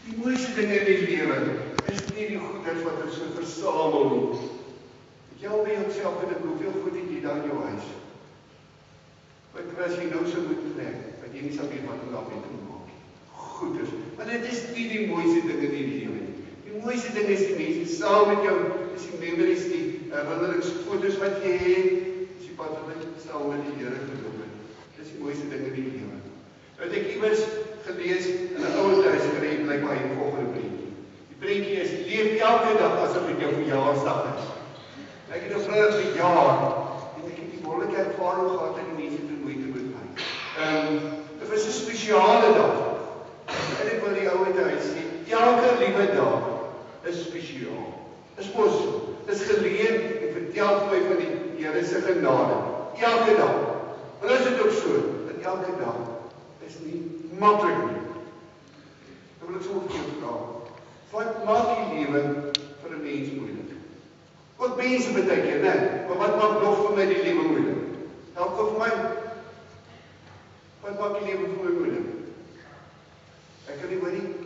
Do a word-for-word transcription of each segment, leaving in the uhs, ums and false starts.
Die mooiste dinge in die lewe is nie die goedheid wat ons so versamel nie. Het jy al by jouself gedink hoeveel goed het jy daar in jou huis? Wat as jy nou so moet trek, wat jy nie sal weet wat om daarmee te maak nie. Goed is, maar dit is nie die mooiste dinge in die lewe nie. Die mooiste ding is die mense saam met jou, is die memories, die herinneringsfoto's wat jy het, is die pad wat jy saam met die Here geloop het. Dis die mooiste ding in die lewe. Nou het ek iewers gelees in 'n ouer huis gereed, lyk my die volgende prentjie. Die prentjie is, leef elke dag asof dit jou verjaarsdag is. Ek het 'n vrydag verjaar, en ek het die wonderlike ervaring gehad dat die mense te moeite met my. Um, dit was 'n spesiale dag. En ek wil die ouer huis sê, elke liewe dag is spesiaal. Is mos, is geleen en vertel vir my van die Here se genade. Elke dag. En is dit ook so, dat elke dag is nie maklik nie. Dan wil ek so vir jou vra, wat maak die lewe vir 'n mens moeilik? Ook mense baie keer, né? Maar wat maak nog vir my die lewe moeilik? Help vir my. Wat maak die lewe vir my moeilik? Ek kan nie hoor nie.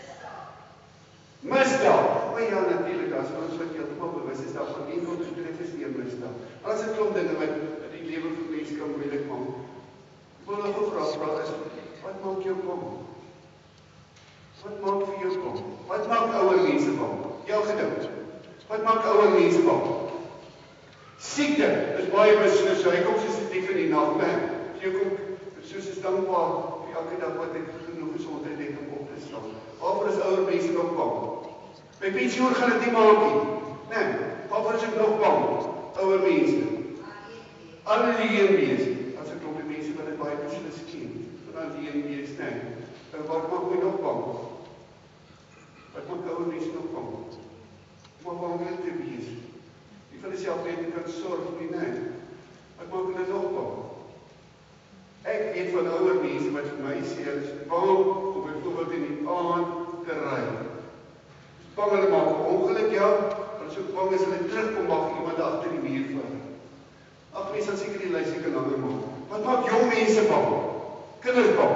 Misdaad. O ja, natuurlik, as ons wat heeltemal bewus is daarvan, nie tot gedreef is deur misdaad. As 'n klomp dinge wat die lewe vir mense kan moeilik maak. Ek wil nog 'n vraag vra is, wat maak jou bang? Wat maak vir jou bang? Wat maak ouer mense bang? Jou gedink. Wat maak ouer mense bang? Siekte is baie beslis, hy kom soos 'n dief in die nag, né? Jy kom soos 'n dankbaar vir elke dag wat ek genoeg gesondheid het om op te staan. Waarvoor is ouer mense nog bang? By pensioen gaan dit nie maak nie. Nee, waarvoor is ek nog bang? Ouer mense. Alleen wees. As ek klop die mense wat dit baie beslis ken. Van alleen wees, nee. En wat maak my nog bang? Wat maak ouer mense nog bang? Om bang te wees. Die van die self weet kan sorg nie, nee. Wat maak hulle nog bang? Ek weet van ouer mense wat vir my sê, hulle is bang om byvoorbeeld in die aand te ry. Is bang hulle maak 'n ongeluk, ja, maar is ook bang as hulle terugkom mag iemand agter die muur val. Ag, mense sal seker die lys seker langer maak. Wat maak jong mense bang? Kinders bang?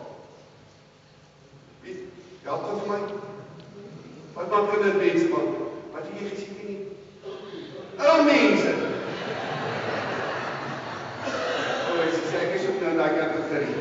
Weet, help vir my. Wat maak kindermense bang? Wat het jy gesien nie? Ou mense. Ek is ook nou daai kategorie.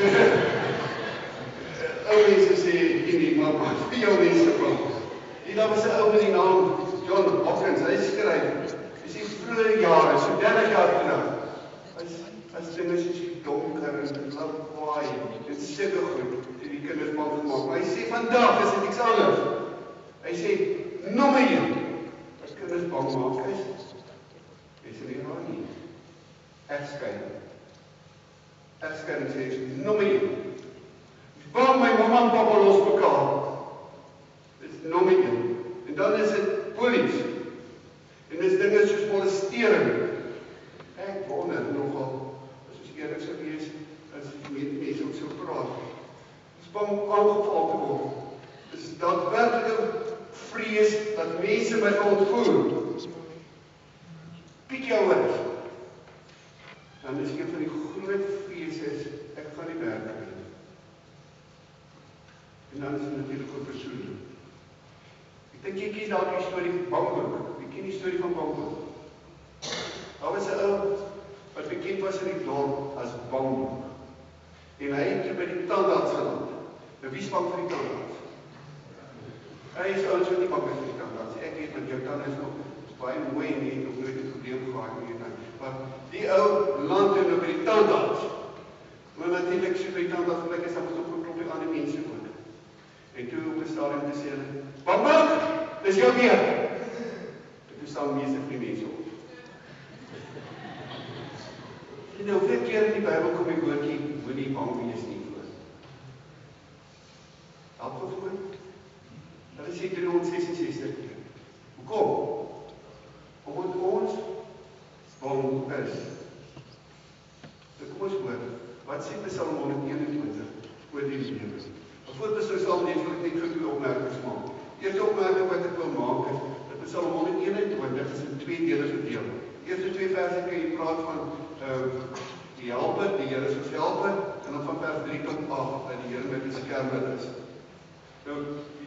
Ou mense sê, nie, maar wat vir jou mense bang? Hier daar was 'n ou met die naam John Hopkins, hy skryf, hy sê vroeë jare, so dertig jaar terug, as, as dinge soos die donker en lawaai, en sulke goed, het die kinders bang gemaak. Maar hy sê, vandag is dit niks anders. Hy sê, nommer een, as kinders bang maak is, is er nie raar nie. Egskeiding. Egskeiding sê, nommer een. Bang my mamma en papa los mekaar. Dit is nommer een. En dan is dit polies. En dit is dinge soos molestering. Ek wonder nogal, as ons eerlik sou wees, as die mense ook so praat. Dit is bang om aangeval te word. Dit is daadwerklike vrees dat mense my ontvoer. Piek jou wat. Dan is een van die groot vrees is, ek gaan nie werk kry. En dan is het natuurlijk ook persoonlijk. Ek dink jy kies dalk die storie van Bangkok. Jy ken die storie van Bangkok. Daar was 'n ou wat bekend was in die dorp as Bangkok. En hy het by die tandarts geland. Nou wie is bang vir die tandarts? Hy is ouens wat nie bang is vir die tandarts. Ek weet met jou tand is nog baie mooi en nie nog nooit 'n probleem gehad nie. Maar die ou land toe nou by die tandarts. Maar natuurlik so by die tandarts gelyk is dan moet ook 'n klopie aan die mense ook. En toe op 'n stadium te sê hulle, "Bang, dis jou weer." En toe staan meeste van die mense op. En nou hoeveel keer in die Bybel kom die woordjie, moenie bang wees nie voor. Help vir my. Hulle sê driehonderdsesensestig keer. Hoekom? Omdat ons bang is. Nou kom ons hoor, wat sê Psalm honderdeenentwintig oor die lewe? Voordat ons sal net vir net vir die opmerkings maak. Eerste opmerking wat ek wil maak is, dat Psalm honderdeenentwintig is in twee dele verdeel. Die eerste twee verse kan jy praat van uh, die helper, die Here is ons helper, en dan van vers drie tot agt, dat die Here met die skermer is. Nou,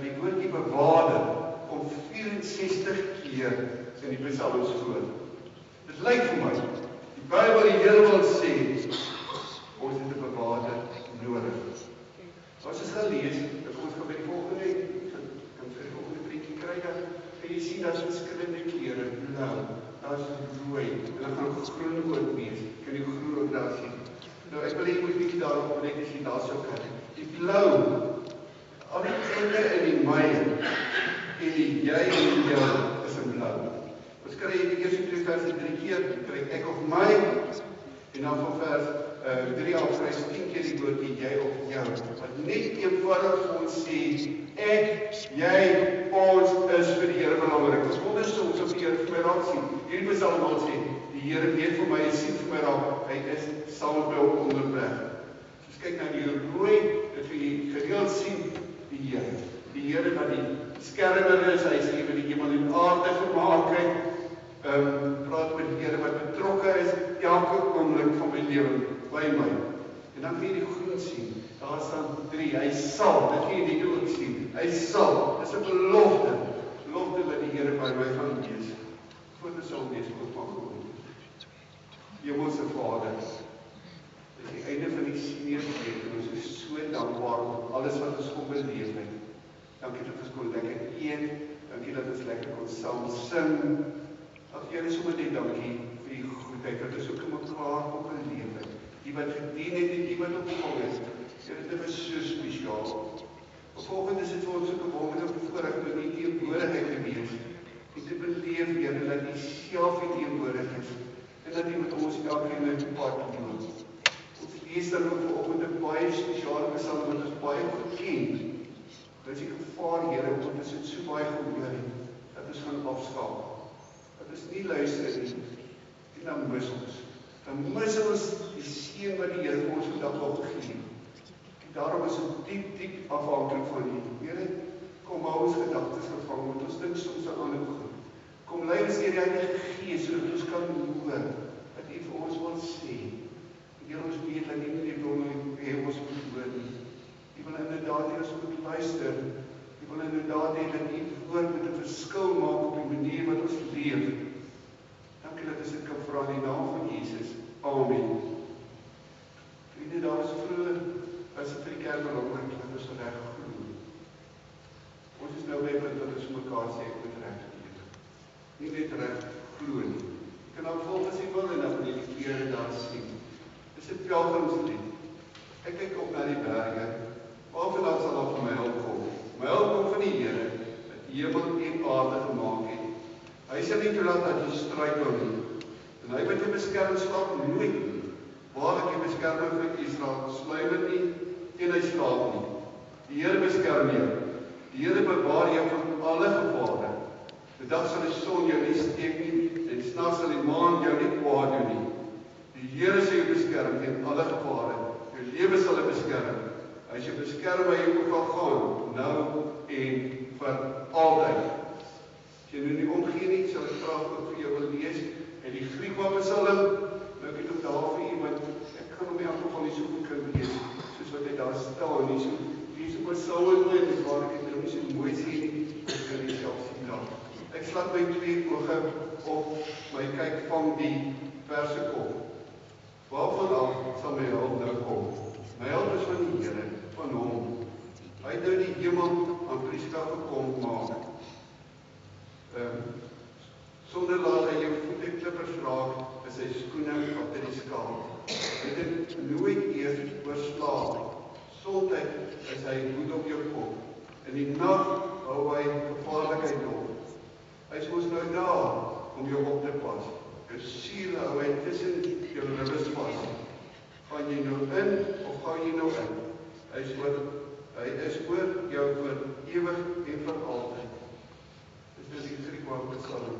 die woordjie bewaarder kom vierensestig keer in die psalms voor. Dit lyk vir my, die Bybel die Here wil sê, ons het 'n bewaarder nodig. As ons gaan lees, dan kom ons gaan by die volgende, kan vir die volgende prentjie kry, dan kan jy sien, daar is verskillende kleure, blou, daar is rooi, en dan gaan ons groen ook wees, kan jy groen ook daar sien. Nou, ek wil jy moet bietjie daarop net as jy daar sou kan. Die blou, al die ende in die my, en die jy en die jou, is in blou. Ons kry jy die eerste twee verse drie keer, kry ek of my, en dan van vers uh, drie af kry tien keer die woordjie jy of jou. Wat net eenvoudig vir ons sê, ek, jy, ons is vir die Here belangrik. Ons wonder soms of die Here vir my raak sien. Hierdie Psalm wil sê, die Here weet vir my, hy sien vir my raak, hy is saam met my op onderweg. So kyk na die rooi, dat jy gereeld sien, die Here. Die Here wat die skermer is, hy sê wat die hemel en aarde gemaak het, um, praat met die Here wat betrokke is, elke oomblik van my lewe by my. En dan kan jy die groen sien, daar staan drie, hy sal, dit kan jy die ook sien, hy sal, dit is 'n belofte, belofte dat die Here by my gaan wees, voor dit sal wees, God van gewoon. Hemelse Vader, dit is die einde van die senior week, en ons is so dankbaar vir alles wat ons kon beleef het. Dankie dat ons kon lekker eet, dankie dat ons lekker kon saam sing. Ag Here, sommer net dankie vir die goedheid dat ons ook in mekaar kon beleef het. Die wat gedien het en die wat opgevang het. Here, dit was so spesiaal. Vervolgens is dit vir ons ook 'n wonderlike voorreg om in die teenwoordigheid te wees en te beleef, Here, dat U self die teenwoordig is en dat U met ons elkeen in die pad loop. Ons lees dan ook vanoggend 'n baie spesiale psalm wat ons baie goed ken. Dit is die gevaar, Here, want ons het so baie gehoor dat ons gaan afskaal. Dat ons nie luister nie, en dan mis ons. Dan mis ons die seën wat die Here vir ons vandag wil gegee. En daarom is ons diep, diep afhanklik van U. Here, kom hou ons gedagtes gevang, want ons dink soms aan ander goed. Kom lei ons deur die Heilige Gees, sodat ons kan hoor wat U vir ons wil sê. Here, ons weet dat U nie wil hê ons moet hoor nie. U wil inderdaad hê ons moet luister. U wil inderdaad hê dat U woord met 'n verskil maak op die manier wat ons leef. Dankie dat ons dit kan vra in die naam van Jesus. Amen. Vriende, daar is vroeër, as dit vir die kerk belangrik dat ons reg glo. Ons is nou by 'n punt dat ons mekaar sê ek moet reg leef. Nie net reg glo nie. Jy kan dan volgens die wil en dan moet jy die kleure daar sien. Dis 'n pelgrimslied. Ek kyk op na die berge. Waar vandaan sal daar vir my hulp kom? My hulp kom van die Here, wat hemel en aarde gemaak het. Hy sal nie toelaat dat jy struikel nie. En hy wat jou beskerm slaap nooit nie. Waarlik die beskerming van Israel sluimer nie en hy slaap nie. Die Here beskerm jou. Die Here bewaar jou van alle gevare. Die dag sal die son jou nie steek nie en snags sal die maan jou nie kwaad doen nie. Die Here sal jou beskerm teen alle gevare. Jou lewe sal hy beskerm. Hy is jou beskerm waar jy ook al gaan, nou en vir altyd. As jy nou nie omgee nie, sal ek graag ook vir jou wil lees en die Griekse Psalm, nou ek het ook daar vir u, want ek kan hom nie aan geval nie so goed kan lees, soos wat hy daar staan nie, so lees op my Psalm en dis waar ek het nou nie so mooi sê nie, ek kan nie self sien daar. Ek slaat my twee oge op my kyk van die verse kom. Waarvan af sal my hulp nou kom? My hulp is van die Here, van hom. Hy het nou die hemel aan Christus gekom maak. Um, sonder laat hy jou voete klippers raak, is sy skoene op die skaal. Hy het dit nooit eers oorslaan. Sondheid is hy hoed op jou kop. In die nag hou hy gevaarlikheid op. Hy is ons nou daar om jou op te pas. Jou siel hou hy tussen jou ribbes vas. Gaan jy nou in of gaan jy nou in? Hy is oor, hy is oor jou vir ewig en vir altyd. Dis nou die Griekse Psalm.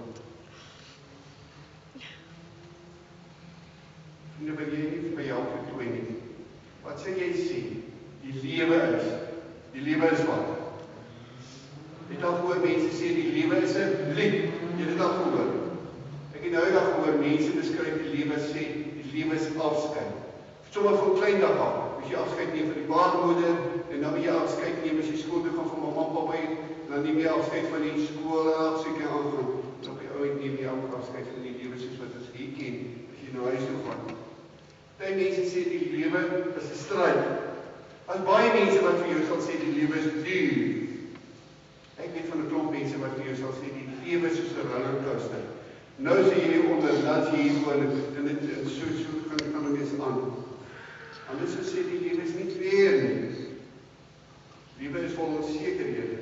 Nou wil jy nie vir my help vertooi nie. Wat sê jy sê? Die lewe is. Die lewe is wat? Jy het al gehoor mense sê die lewe is 'n lied. Jy het dit al gehoor. Ek het nou eendag gehoor mense beskryf die lewe sê die lewe is afskeid. Sommige van klein dag af, as jy afskeid neem van die baarmoeder en dan moet jy afskeid neem as jy skool toe gaan van mamma en op hy, dan neem jy afskeid van die skool en afskeid aangaan. En op die ouend neem jy ook afskeid van die lewe soos wat ons hier ken, as jy na huis toe gaan. Baie mense sê die lewe is 'n stryd. As baie mense wat vir jou sal sê die lewe is duur. Ek weet van 'n klomp mense wat vir jou sal sê die lewe is soos 'n rollercoaster. Nou sê jy onder dat jy hier woon en dit so so gaan gaan dit eens aan. Anders sê die lewe is nie fair nie. Lewe is vol onsekerhede.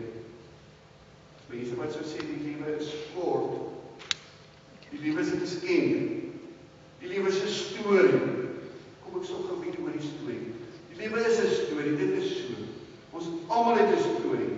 Mense wat so sê die lewe is kort. Die lewe is 'n geskenk. Die lewe is 'n storie. Kom ek sal gou bietjie oor die storie. Die lewe is 'n storie, dit is so. Ons almal het 'n storie.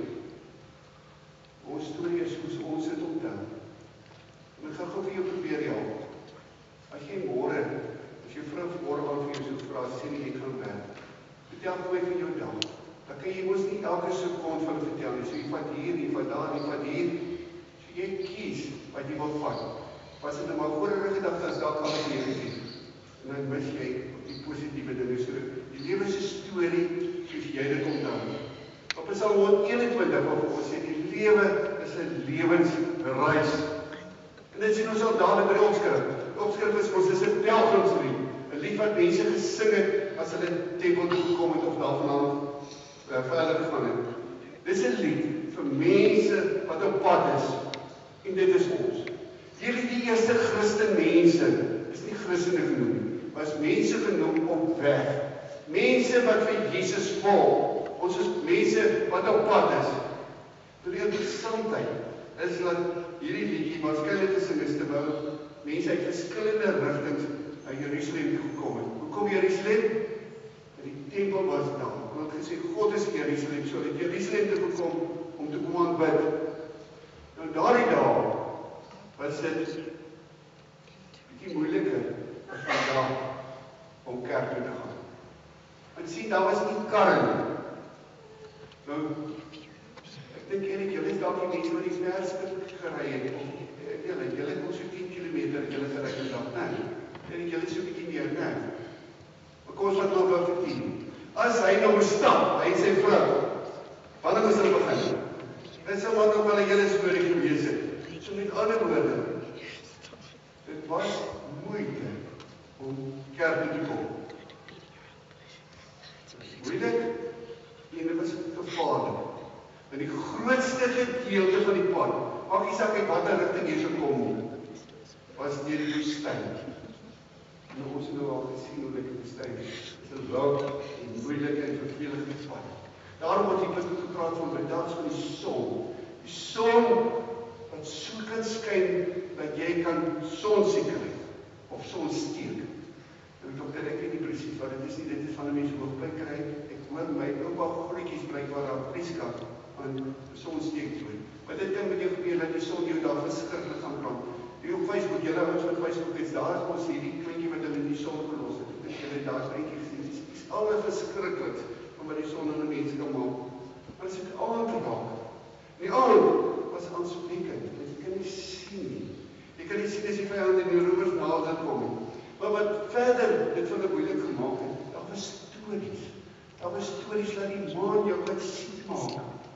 Ons storie is soos ons dit onthou. En ek gaan gou vir jou probeer help. As jy môre, as jou vrou môre al vir jou so vra, sê nie jy gaan werk. Vertel my van jou dag. Dan kan jy mos nie elke sekonde van vertel nie. So jy vat hier, jy vat daar, jy vat hier. So jy kies wat jy wil vat. Was dit nou maar vorige dag as dalk al weer gesien. En dan mis jy die positiewe dinge. So die lewe is 'n storie soos jy dit onthou. Op Psalm honderdeenentwintig wat ons sê die lewe is 'n lewensreis. En dit sien ons al dadelijk by die opskrif. Die opskrif is ons is 'n pelgrimslied. 'n Lied wat mense gesing het as hulle tempel toe gekom het of daarvandaan uh, verder gegaan het. Dit is 'n lied vir mense wat op pad is. En dit is ons. Hierdie die eerste Christen mense is nie Christene genoem nie, maar is mense genoem op weg. Mense wat vir Jesus volg. Ons is mense wat op pad is. Toe die interessantheid is dat hierdie liedjie waarskynlik gesing is terwyl mense uit verskillende rigtings uit Jerusalem toe gekom het. Hoekom Jerusalem? Die tempel was daar. Hulle het gesê God is in Jerusalem, so het Jerusalem toe gekom om te kom aanbid. Nou daardie dae was dit bietjie moeiliker as vandag om kerk toe te gaan. En sien, daar was nie karre nie. Nou, ek dink Erik, julle is dalk die mense wat die verskrik gery het, of julle, julle kon so tien kilometer julle gery en dag, nee. Erik, julle is so bietjie meer, nee. Maar kom ons wat nog wel vir tien. As hy nou moes stap, hy en sy vrou, wanneer moes hulle begin? Dit sal maar nog wel 'n hele storie gewees het. So met ander woorde, dit was moeite om kerk toe te kom. Moeilik, en dit was gevaarlik. En die grootste gedeelte van die pad, maak nie saak uit watter rigting jy sou kom nie, was deur die woestyn. En ons het nou al gesien hoe dit die woestyn is. Dit is 'n lang en moeilike en vervelende pad. Daarom word die punt gepraat van bedags van die son. Die son wat so kan skyn dat jy kan sonsiek kry of sonsteek. En dokter, ek weet nie presies wat dit is nie, dit is van 'n mens hoofpyn kry. Ek hoor my oupa grootjies blykbaar aan Prieska aan sonsteek toe. Maar dit kan met jou gebeur dat die son jou daar verskriklik gaan brand. Jy op Facebook, julle ouens wat Facebook is, daar is ons hierdie kleintjie wat hulle in die son gelos het. Ek dink julle het daar prentjie gesien. Dit is alles verskriklik van wat die son aan 'n mens kan maak. Maar as ek al te raak. Die aand was aanspreekend. Jy kan nie sien nie. Jy kan nie sien as die vyand in die roovers nader kom nie. Maar wat verder dit van 'n moeilik gemaak het, daar was stories. Daar was stories dat die maan jou kan siek maak.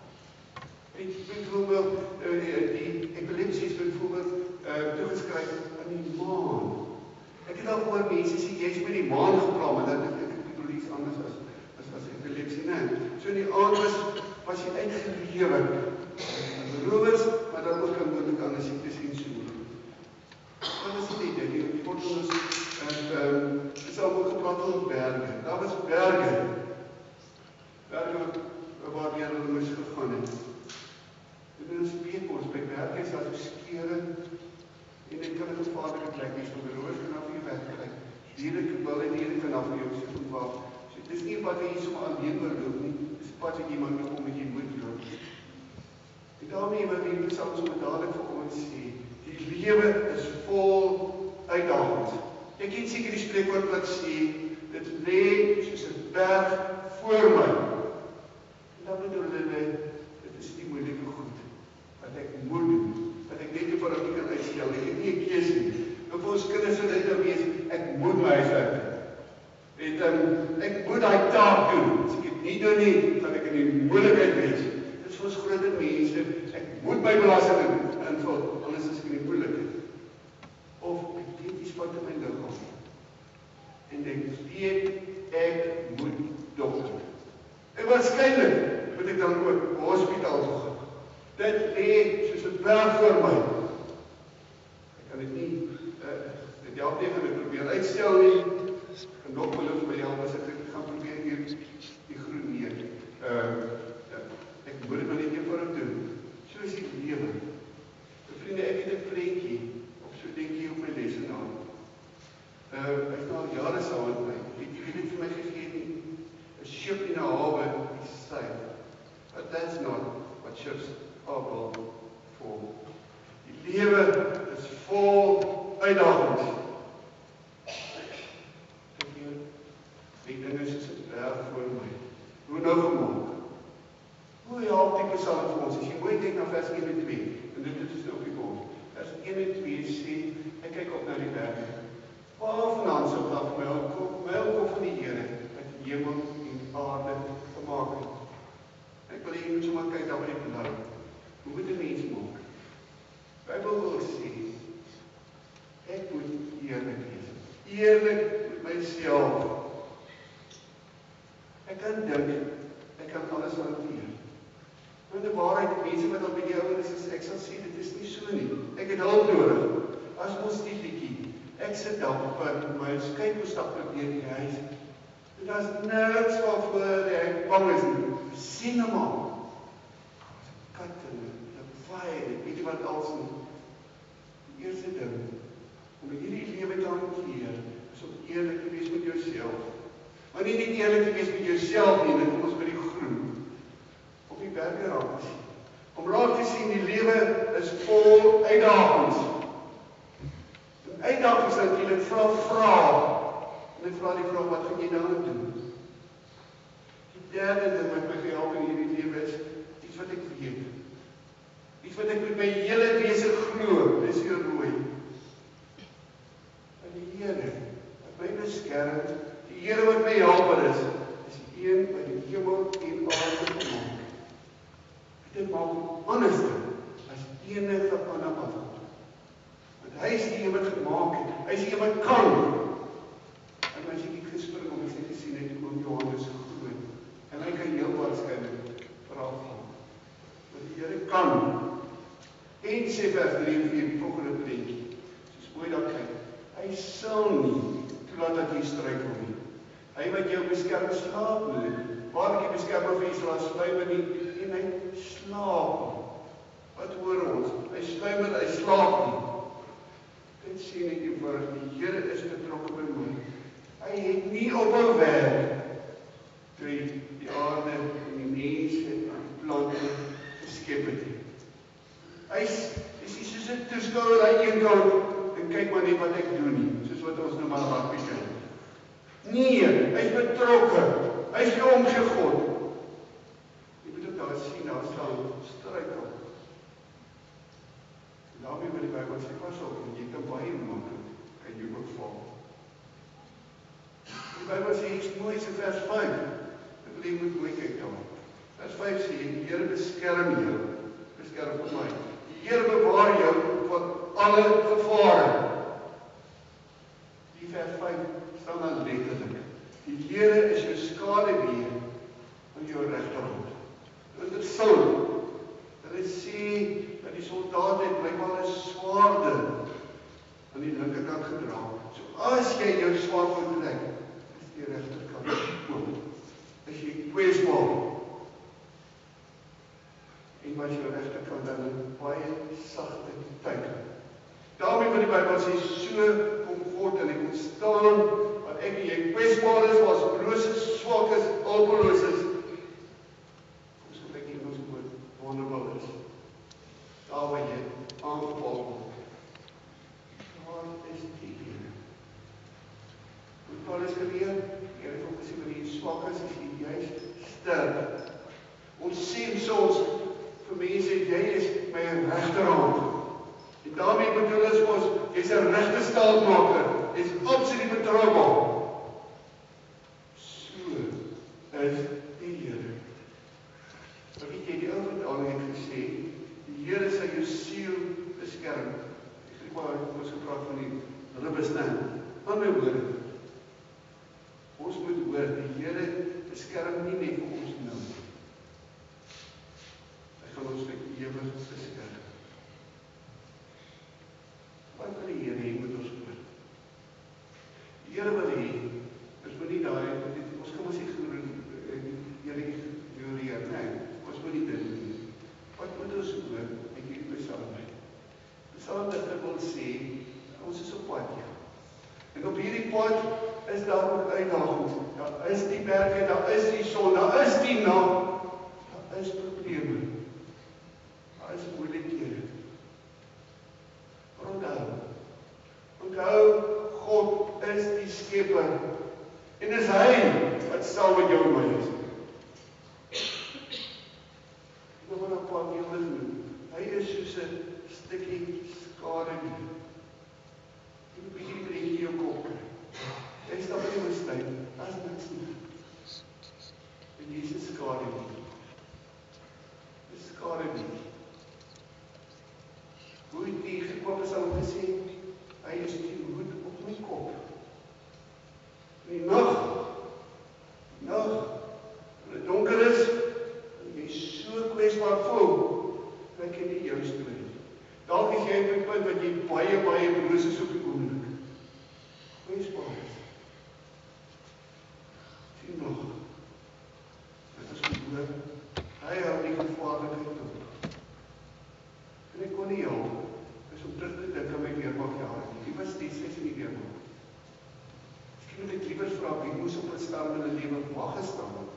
Ek byvoorbeeld uh, die epilepsie is byvoorbeeld uh, toegeskryf aan die maan. Ek het al gehoor mense sê jy's met die maan gepraat, maar dat ek ek bedoel iets anders as as as epilepsie, nee. So in die aand was was jy uitgelewer. Rowers, maar dan ook kan moet ek aan 'n siekte sien so. Wat is die idee? Die, die word ons en ehm is al ook gepraat oor berge. Daar was berge. Berge waar die hulle moes gegaan het. Dit is weet ons by berge is daar skere en dit kan 'n gevaarlike plek wees vir rowers kan af hier wegkry. Diere wil en diere kan af jou so gevaar. So dit is nie wat jy sommer alleen oorloop nie. Dis pad wat jy maar kom met jy moet loop. En daarmee wil die Psalms so dadelijk vir ons sê, die lewe is vol uitdagings. Ek het seker die spreekwoord wat sê, dit lê soos 'n berg voor my. En dan bedoel hulle, dit is die moeilike goed, wat ek moet doen, wat ek net vir ek kan uitstel, ek het nie 'n keuse nie. En vir ons kinders sal dit nou wees, ek moet my huiswerk doen. En um, ek moet daai taak doen, as ek dit nie doen nie, dan ek in die moeilikheid wees. Dit is is vir ons groter mense, ek moet my belasting invul, anders is ek in die moeilikheid. Of ek weet iets wat in my liggaam. En ek weet ek moet dokter. En waarskynlik moet ek dan ook hospitaal toe gaan. Dit lê soos 'n berg voor my. Ek kan dit nie, uh, dit help nie, gaan ek probeer uitstel nie. En nog wil ek my help as ek gaan probeer hier die groen neer. Uh, ja, ek moet dit maar net eenvoudig doen. So is die lewe. Vriende, ek het 'n prentjie, of so denk jy op my lesenaar. Uh, ek het al jare saam met my, het jy dit vir my gegee nie? A ship in a harbor is safe, but that's not what ships are built for. Die lewe is vol uitdagings. Die dinge soos 'n berg voor my. Hoe nou gemaak? Hoe help die Psalm vir ons? As jy mooi kyk na vers een en twee, en dit is op die bord. Vers een en twee sê, ek kyk op na die berg. Waarvandaan sal daar vir my opkom? My opkom van die Here, wat die hemel en aarde gemaak het. Ek wil hier moet sommer kyk daar by die blou. Hoe moet 'n mens maak? Die Bybel wil sê, ek moet eerlik wees. Eerlik met myself. Ek kan dink, ek kan alles hanteer. Maar in die waarheid, mense wat al by die ouer is, ek sal sê, dit is nie so nie. Ek het hulp nodig. As ons die liedjie, ek sit daar op my skypostap probeer die huis. En daar is niks waarvoor ek bang is nie. Sien hom al. Katte, lawaai, ek weet nie wat als nie. Die eerste ding, om hierdie lewe te hanteer, is om eerlik te wees met jouself. Maar nie net eerlik te wees met jouself nie, dit kom ons by die groen. Op die berge raak te sien. Om raak te sien, die lewe is vol uitdagings. En uitdagings natuurlik vra vrae. En ek vra die vraag, wat gaan jy daarin doen? Die derde ding wat my gehelp in hierdie lewe is, iets wat ek weet. Iets wat ek met my hele wese glo, dis hier rooi. En die Here, wat my beskerm, die Here wat my helper is, is die een wat die hemel en aarde gemaak. Dit maak hom anders as enige ander wat. Want hy is die een wat gemaak het. Hy is die een wat kan. En as ek ek gespring om as ek gesien het, oom Johannes so groot. En hy kan heel waarskynlik verhaal van. Want die Here kan. En sê vers drie en vier, die volgende prentjie. Soos mooi dat kyk. Hy sal nie toelaat dat jy struikel nie. Hy wat jou beskerm, slaap nie. Waar ek die beskermer vir Israel sluimer nie, en hy slaap. Wat hoor ons? Hy sluimer, hy slaap nie. Dit sê net eenvoudig, die Here is betrokke by my. Hy het nie ophou werk toe hy die aarde en die mense en die plante geskep het. Hy is, is nie soos 'n toeskouer aan een kant en kyk maar net wat ek doen nie, soos wat ons nou maar rugby kyk. Nee, hy is betrokke. Hy is nie omgee God. Jy moet ook daar sien, daar staan struikel. En daarmee wil die Bybel sê, pas op, en jy kan baie maklik, kan jy ook val. Die Bybel sê iets moois in vers vyf. Ek wil jy moet mooi kyk daar. Vers vyf sê, die Here beskerm jou, beskerm vir my. Die Here bewaar jou van alle gevare. Die vers vyf staan dan letterlik. Die Here is jou skaduwee aan jou regterhand. Interessant. Hulle sê dat die soldaat het blykbaar 'n swaarde aan die linkerkant gedra. So as jy jou swaard moet trek, is die regterkant oop. As jy kwesbaar. En wat jou regterkant dan 'n baie sagte teken. Daarmee wat die Bybel sê, so kom God en hy kom staan, wat ek en jy kwesbaar is, was broos is, swak is, hulpeloos is. Kom so kyk hier ons woord, wonderbaar is. Daar waar jy aangeval word. Daar is die Here. Hoe Paulus geleer, die Here het gesê, wanneer jy swak is, is jy juist sterk. Ons sien soms vir mense, jy is my regterhand. En daarmee bedoel is ons, jy is 'n regte staatmaker, jy is absoluut betroubaar. So is die Here. Maar weet jy, die ou wat Here sal jou siel beskerm. Ek het maar ons gepraat van die ribbestaan. Van my woorde. Ons moet hoor, die Here beskerm nie net vir ons nou. Hy gaan ons vir ewig beskerm. Wat wil die Here hê moet ons hoor? Die Here wil hê, ons moet nie daai, ons kan ons nie Here ignoreer, nee, ons moet nie dit doen. Wat moet ons hoor met hierdie Psalm? Psalmdigter wil sê, ons is op pad, ja. En op hierdie pad is daar ook uitdagings. Daar is die berge, daar is die son, daar is die nag, daar is probleme. Daar is moeilikhede. Maar onthou, onthou, God is die skepper. En dis hy wat saam met jou en my is. Ek wil maar 'n paar beelde noem. Hy is soos 'n stukkie skaduwee. Jy moet 'n bietjie breek in jou kop kry. Jy stap in die woestyn, daar is niks nie. En Jesus is skaduwee. Dis skaduwee. Hoe het die Gekopers al gesê, hy is die hoed op my kop. In die nag, die nag, en het donker is, en jy so kwesbaar voel, dan ken jy jou storie. Dalk is jy op 'n punt wat jy baie, baie broos is op die oomblik. Kwesbaar is. Sien nog, dit is gehoor, hy hou die gevaarlikheid op. En ek kon nie help, is om terug te dink aan my weermaakjare. Die was die ses in die weermaak. Miskien moet ek liever vra, wie moes op 'n stadium in 'n lewe wag gestaan het.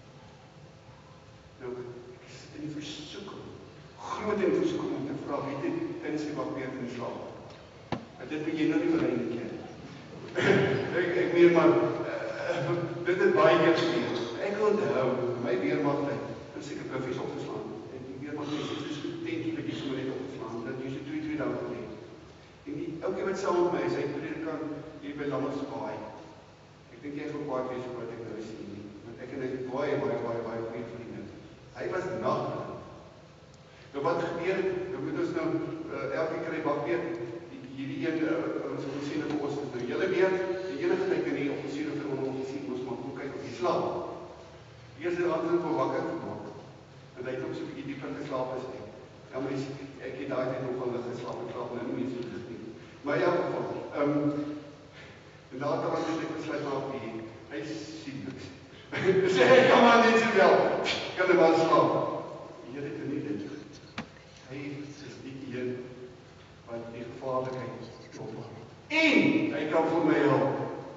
Nou, ek is in die versoeking, groot in versoeking om te vra, wie dit tydens die wagbeurtenis slaap. Maar dit moet jy nou nie vir my nie ken. ek, ek meen maar, uh, dit het baie keer gebeur. Ek onthou, my weermaaktyd, het seker buffies opgeslaan. En die weermaaktyd is so tentjie wat jy so net opgeslaan, dat jy so twee, twee dae gelê. En die oukie wat saam met my is, hy predikant hier by Lammersbaai. Ek dink jy gaan baie wees oor wat ek nou sien nie. Want ek en hy het baie, baie, baie, baie goeie vriende. Hy was nagtelik. Nou wat gebeur, nou moet ons nou uh, elke keer wag weet, hierdie een, uh, ons moet sien vir ons, nou julle weet, die enige tyd in die offisier of vir ons sien, ons moet kyk op die slaap. Die eerste ander voor wakker gemaak. En hy het ook so 'n bietjie dieper geslaap as ek. Ja, maar ek het daai tyd nog al geslaap, ek slaap nou nie meer so goed nie. Maar ja, ehm um, en later was ek besluit maar op die, hy sien niks. Sê hy, kom maar net so wel, kan hy maar slaap. Die Here het nie dit. Hy is die een wat die gevaarlikheid ophou. En hy kan vir my help.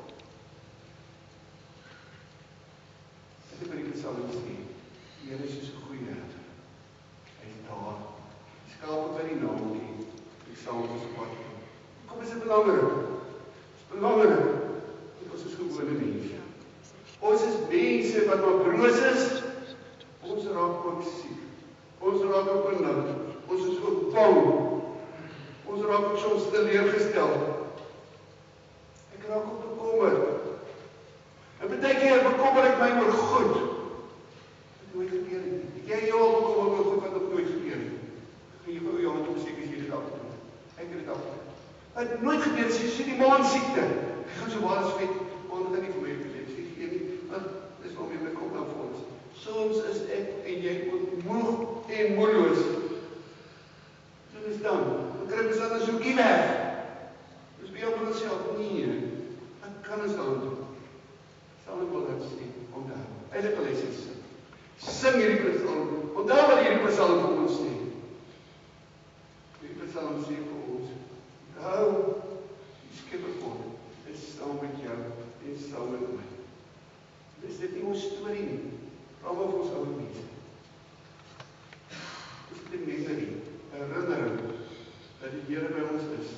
Dit is wat die Psalm sê. Die Here is soos 'n goeie herder. Hy is daar. Die skape by die naam ken. Die saam ons op pad kom. Kom, is dit belangrik? Dit is belangrik. Ons is gewone mense. Ons is mense wat maar broos is. Ons raak ook siek. Ons raak ook benoud. Ons is ook bang. Ons raak ook soms teleurgestel. Ek raak ook bekommerd. En baie keer bekommer ek my oor goed. Wat nooit gebeur nie. Het jy jou al bekommer oor goed wat nog nooit gebeur nie? Gaan jy gou jou hand opsteek as jy dit af doen. Ek het dit af. Het het nooit gebeur as jy sien die maansiekte. Ek gaan so baie vet, want dit gaan nie vir my gebeur. Sê gee nie, want dis waarom jy my kom nou vir ons. Soms is ek en jy ook moeg en moedeloos. So is dan, dan kry ons dan so kie weg. Dis by jou vir onsself, nee. Wat kan ons dan doen? Sal ek wil dit sê, onthou. Eindelijk wil hy sê, sing. Sing hierdie psalm. Onthou wat hierdie psalm vir ons sê. Hierdie psalm sê vir ons, onthou, die skepper God is saam met jou en saam met my. Dis dit nie ons storie nie. Vra maar vir ons oude mense. Dis die memory, herinnering, dat die Here by ons is.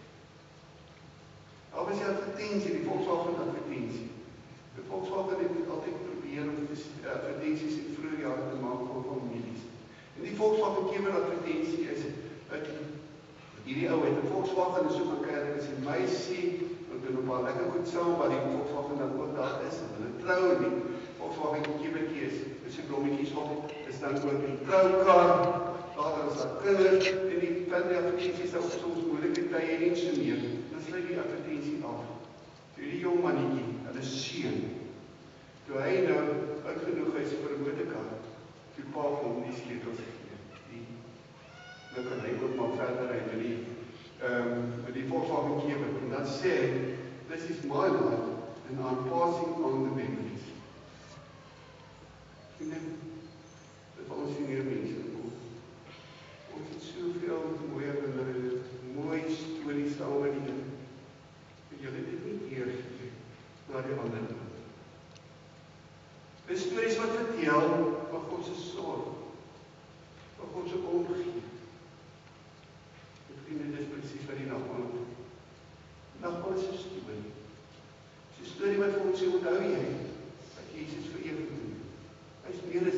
Al was die advertentie, die Volkswagen advertentie. Die Volkswagen het altyd probeer om advertenties in vroeger jare te maak vir families. En die Volkswagen kemer advertentie is, dat hierdie ou het 'n Volkswagen en so gaan kyk en sê, my sê, want hulle loop al lekker goed saam, waar die Volkswagen dan ook daar is, en hulle trou en die Volkswagen kemertjie is, is so blommetjies op, is dan ook die troukar, vader as haar kinders en die van die advertenties daar op soms moeilike tye en so meer, dan sluit die advertensie af. Toe die jong mannetjie, hulle seun, toe hy nou uitgenoeg is vir 'n motorkar, toe pa hom die sleutels gegee. Die, nou kan hy ook maar verder ry met die, um, met die Volkswagen Kewer, en dan sê hy, this is my life, and I'm passing on the memories. En dan, dit val ons nie mense in. Ons het soveel mooie herinneringe, mooi stories saam met die Here. En julle het dit nie deurgegee na die ander kant. Dis stories wat vertel van God se sorg, van God se omgee. Vriende, dis presies wat die nagmaal doen. Nagmaal is 'n storie. Dis 'n storie wat vir ons sê, onthou jy wat Jesus vir jou gedoen het. Hy's meer as